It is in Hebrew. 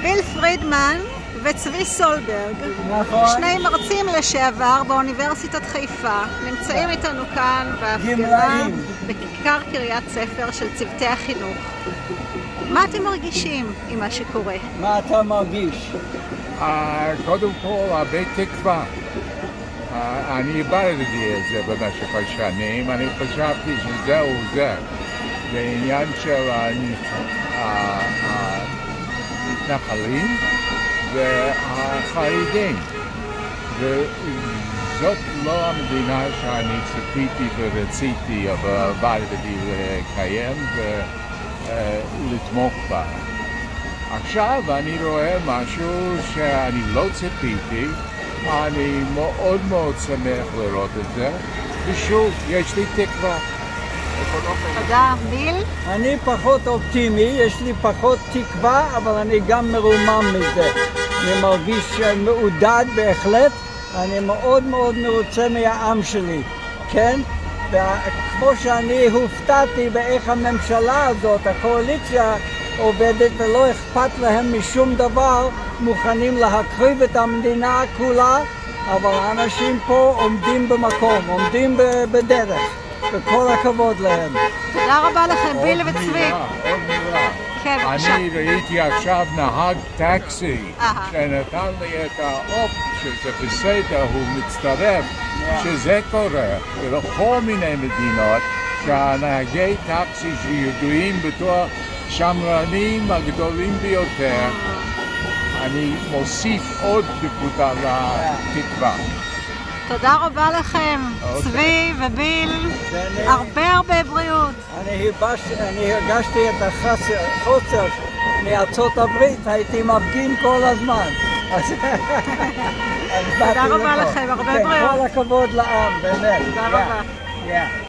ביל פרידמן וצבי סולברג, נכון. שני מרצים לשעבר באוניברסיטת חיפה, נמצאים איתנו כאן בהפגנה בכיכר קריית ספר של צוותי החינוך. מה אתם מרגישים עם מה שקורה? מה אתה מרגיש? קודם כל, הרבה תקווה. אני איבדתי את זה במשך השנים, אני חשבתי שזהו זה. זה עניין של המתנחלים והחרדים. וזאת לא המדינה שאני ציפיתי ורציתי, אבל עבדתי לקיים ולתמוך בה. עכשיו אני רואה משהו שאני לא ציפיתי, אני מאוד מאוד שמח לראות את זה, ושוב, יש לי תקווה. תודה. ביל? אני פחות אופטימי, יש לי פחות תקווה, אבל אני גם מרומם מזה. אני מרגיש מעודד בהחלט, אני מאוד מאוד מרוצה מהעם שלי, כן? וכמו שאני הופתעתי באיך הממשלה הזאת, הקואליציה עובדת ולא אכפת להם משום דבר, מוכנים להקריב את המדינה כולה, אבל האנשים פה עומדים במקום, עומדים בדרך, וכל הכבוד להם. תודה רבה לכם, ביל וצבי. עוד מילה. כן, בבקשה. אני ראיתי עכשיו נהג טקסי שנתן לי את האופ שזה בסדר, הוא מצטרף, שזה קורה בכל מיני מדינות, שהנהגי טקסי שידועים בתור שמרנים הגדולים ביותר, אני מוסיף עוד נקודה לתקווה. תודה רבה לכם, צבי וביל. הרבה בריאות. אני הרגשתי את החוסר מארצות הברית, הייתי מפגין כל הזמן. תודה רבה לכם, הרבה בריאות. כל הכבוד לעם, באמת. תודה רבה.